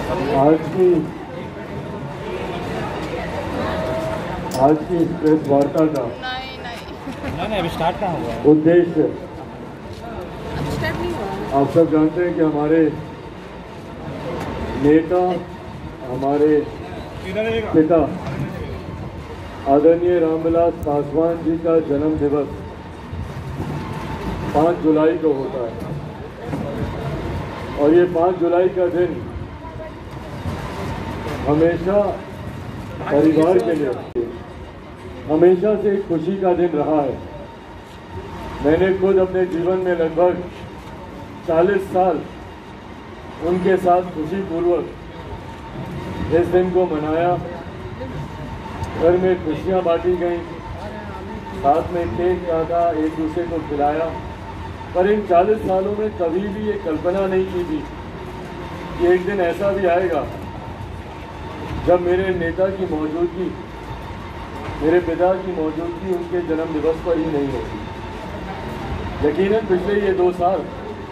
आज की इस प्रेस वार्ता का नहीं अभी स्टार्ट कहाँ हुआ है? उद्देश्य आप सब जानते हैं कि हमारे नेता, हमारे पिता आदरणीय रामविलास पासवान जी का जन्म दिवस 5 जुलाई को होता है और ये 5 जुलाई का दिन हमेशा परिवार के लिए हमेशा से एक खुशी का दिन रहा है। मैंने खुद अपने जीवन में लगभग 40 साल उनके साथ खुशीपूर्वक इस दिन को मनाया। घर में खुशियाँ बांटी गई, साथ में केक काटा, एक दूसरे को खिलाया। पर इन 40 सालों में कभी भी ये कल्पना नहीं की थी कि एक दिन ऐसा भी आएगा जब मेरे नेता की मौजूदगी, मेरे पिता की मौजूदगी उनके जन्म दिवस पर ही नहीं होगी। यकीनन पिछले ये 2 साल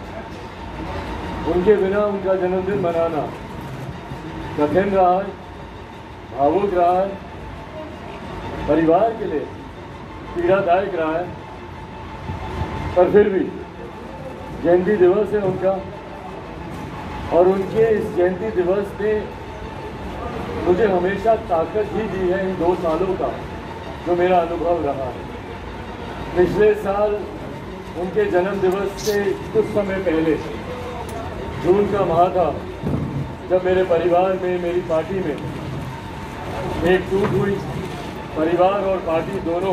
उनके बिना उनका जन्मदिन मनाना कठिन रहा है, भावुक रहा है, परिवार के लिए पीड़ादायक रहा है। पर फिर भी जयंती दिवस है उनका और उनके इस जयंती दिवस ने मुझे हमेशा ताकत ही दी है इन 2 सालों का जो मेरा अनुभव रहा है। पिछले साल उनके जन्म दिवस से कुछ समय पहले जून का माह था जब मेरे परिवार में, मेरी पार्टी में एक टूट हुई। परिवार और पार्टी दोनों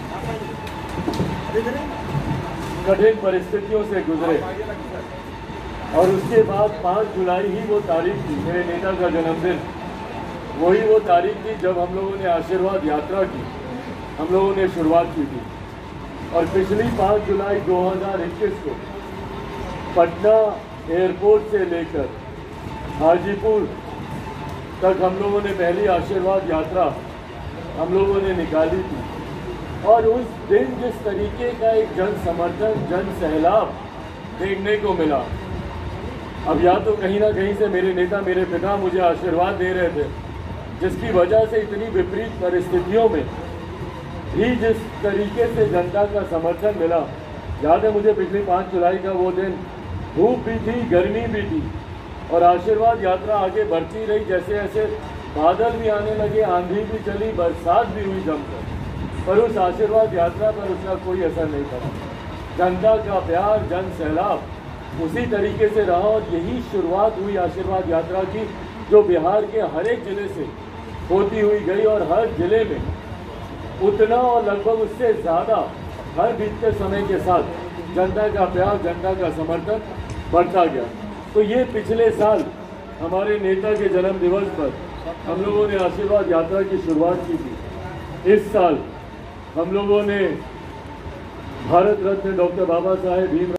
कठिन परिस्थितियों से गुजरे और उसके बाद 5 जुलाई ही वो तारीख थी, मेरे नेता का जन्मदिन। वही वो तारीख थी जब हम लोगों ने आशीर्वाद यात्रा की, हम लोगों ने शुरुआत की थी। और पिछली 5 जुलाई 2021 को पटना एयरपोर्ट से लेकर हाजीपुर तक हम लोगों ने पहली आशीर्वाद यात्रा हम लोगों ने निकाली थी। और उस दिन जिस तरीके का एक जन समर्थन, जन सैलाब देखने को मिला, अब या तो कहीं ना कहीं से मेरे नेता, मेरे पिता मुझे आशीर्वाद दे रहे थे, जिसकी वजह से इतनी विपरीत परिस्थितियों में भी जिस तरीके से जनता का समर्थन मिला। याद है मुझे पिछली 5 जुलाई का वो दिन, धूप भी थी, गर्मी भी थी और आशीर्वाद यात्रा आगे बढ़ती रही। जैसे जैसे बादल भी आने लगे, आंधी भी चली, बरसात भी हुई जमकर, पर उस आशीर्वाद यात्रा पर उसका कोई असर नहीं पड़ा। जनता का प्यार, जन सैलाब उसी तरीके से रहा और यही शुरुआत हुई आशीर्वाद यात्रा की, जो बिहार के हर एक जिले से होती हुई गई और हर जिले में उतना और लगभग उससे ज़्यादा हर बीतते समय के साथ जनता का प्यार, जनता का समर्थन बढ़ता गया। तो ये पिछले साल हमारे नेता के जन्म दिवस पर हम लोगों ने आशीर्वाद यात्रा की शुरुआत की थी। इस साल हम लोगों ने भारत रत्न डॉक्टर बाबा साहेब भीमराव